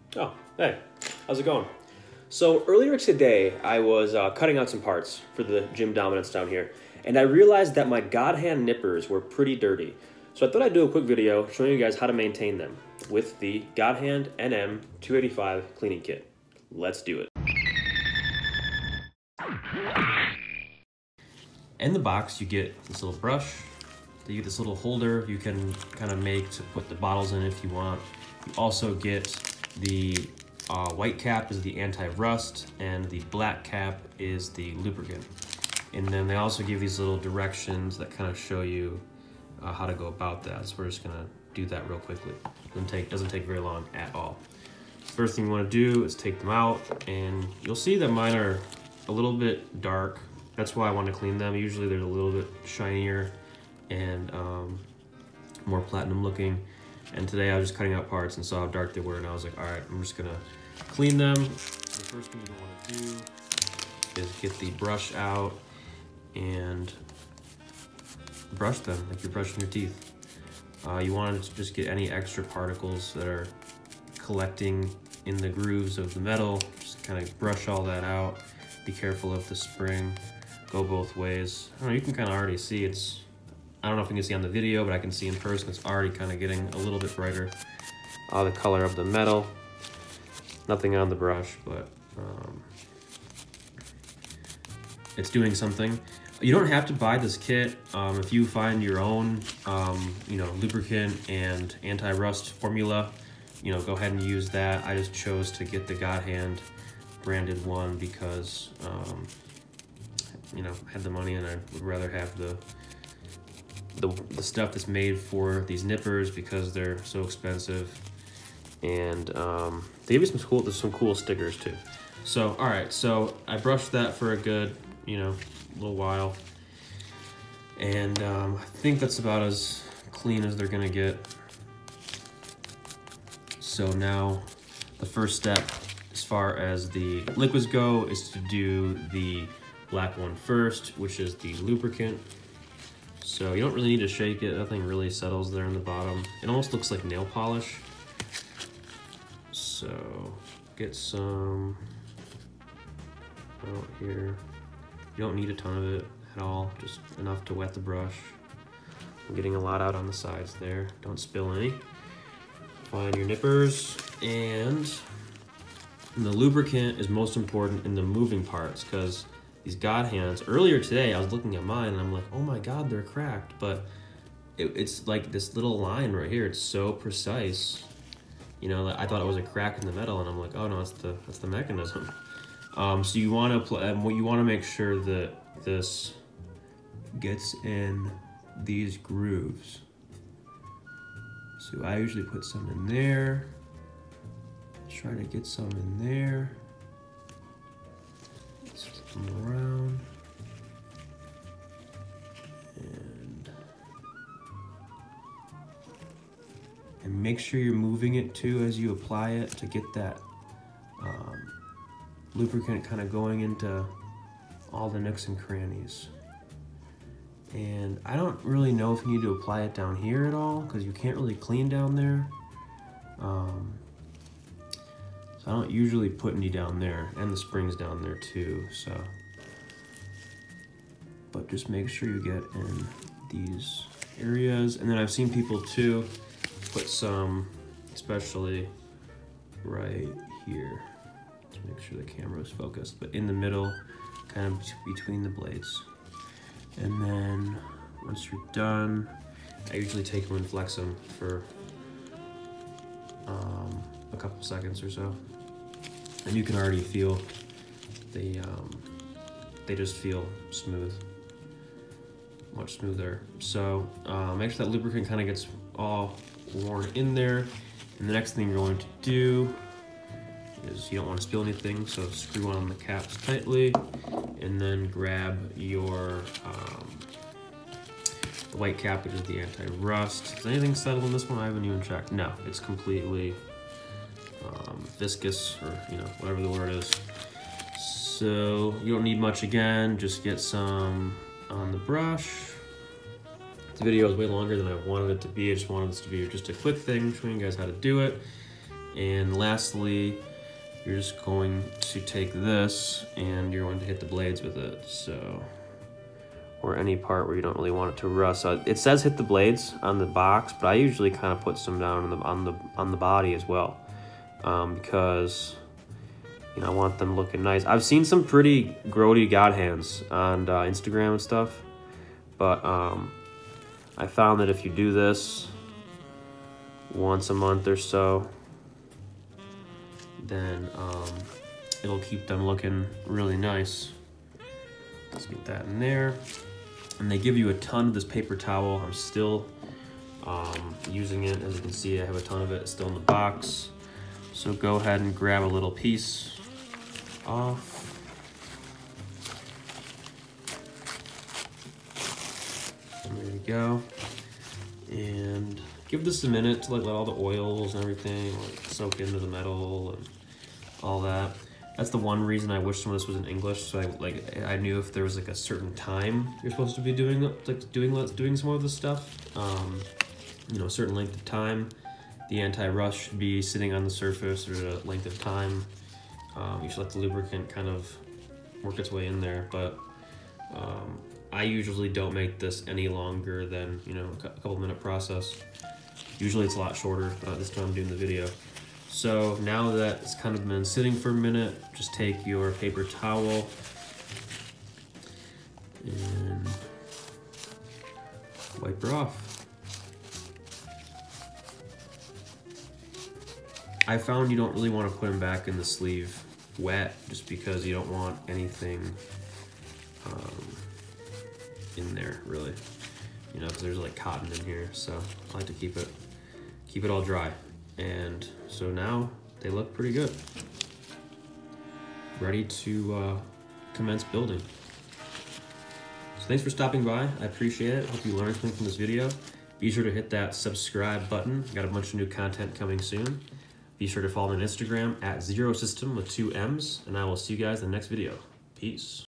Oh, hey, how's it going? So earlier today, I was cutting out some parts for the gym dominance down here, and I realized that my Godhand Nippers were pretty dirty. So I thought I'd do a quick video showing you guys how to maintain them with the Godhand NM 285 cleaning kit. Let's do it. In the box, you get this little brush, you get this little holder you can kind of make to put the bottles in if you want. You also get the white cap is the anti-rust, and the black cap is the lubricant. And then they also give these little directions that kind of show you how to go about that. So we're just gonna do that real quickly. Doesn't take very long at all. First thing you want to do is take them out, and you'll see that mine are a little bit dark. That's why I want to clean them. Usually they're a little bit shinier and more platinum looking. And today I was just cutting out parts and saw how dark they were, and I was like, all right, I'm just gonna clean them. The first thing you want to do is get the brush out and brush them like you're brushing your teeth. You want to just get any extra particles that are collecting in the grooves of the metal. Just kind of brush all that out. Be careful of the spring. Go both ways. I don't know, you can kind of already see I don't know if you can see on the video, but I can see in person it's already kind of getting a little bit brighter. The color of the metal. Nothing on the brush, but it's doing something. You don't have to buy this kit. If you find your own, lubricant and anti-rust formula, go ahead and use that. I just chose to get the Godhand branded one because, I had the money and I would rather have the stuff that's made for these nippers because they're so expensive. And they give you some cool stickers too. So, all right, so I brushed that for a good, little while. And I think that's about as clean as they're gonna get. So now the first step as far as the liquids go is to do the black one first, which is the lubricant. So you don't really need to shake it. Nothing really settles there in the bottom. It almost looks like nail polish. So get some out here. You don't need a ton of it at all, just enough to wet the brush. I'm getting a lot out on the sides there. Don't spill any. Find your nippers, and the lubricant is most important in the moving parts, because these Godhands, earlier today I was looking at mine and I'm like, oh my God, they're cracked. But it's like this little line right here, it's so precise. I thought it was a crack in the metal, and I'm like, oh no, that's the mechanism. So you want to make sure that this gets in these grooves. So I usually put some in there. Try to get some in there. Flip them around. And make sure you're moving it too as you apply it to get that lubricant kind of going into all the nooks and crannies. And I don't really know if you need to apply it down here at all, because you can't really clean down there. So I don't usually put any down there, and the spring's down there too, so. But just make sure you get in these areas. And then I've seen people too put some, especially right here, to make sure the camera is focused, but in the middle, kind of between the blades. And then once you're done, I usually take them and flex them for a couple seconds or so. And you can already feel they just feel smooth, much smoother. So make sure that lubricant kind of gets all worn in there. And the next thing you're going to do is, you don't want to spill anything, so screw on the caps tightly, and then grab your the white cap, which is the anti-rust. Is anything settled in this one? I haven't even checked. No, it's completely viscous, or whatever the word is. So you don't need much again, just get some on the brush. The video is way longer than I wanted it to be. I just wanted this to be just a quick thing, showing you guys how to do it. And lastly, you're just going to take this and you're going to hit the blades with it. So, or any part where you don't really want it to rust. It says hit the blades on the box, but I usually kind of put some down on the body as well, because you know, I want them looking nice. I've seen some pretty grody God hands on Instagram and stuff, but I found that if you do this once a month or so, then it'll keep them looking really nice. Let's get that in there. And they give you a ton of this paper towel. I'm still using it. As you can see, I have a ton of it still in the box. So go ahead and grab a little piece off. And there you go. And give this a minute to let all the oils and everything soak into the metal and all that. That's the one reason I wish some of this was in English, so I knew if there was like a certain time you're supposed to be doing some of this stuff. You know, a certain length of time. The anti-rust should be sitting on the surface, or a length of time. You should let the lubricant kind of work its way in there, but I usually don't make this any longer than, you know, a couple minute process. Usually it's a lot shorter. This time I'm doing the video. So now that it's kind of been sitting for a minute, just take your paper towel and wipe her off. I found you don't really want to put them back in the sleeve wet, just because you don't want anything in there, really. You know, because there's like cotton in here, so I like to keep it all dry. And so now they look pretty good. Ready to commence building. So thanks for stopping by. I appreciate it. Hope you learned something from this video. Be sure to hit that subscribe button. Got a bunch of new content coming soon. Be sure to follow me on Instagram at 0system with 2 M's, and I will see you guys in the next video. Peace.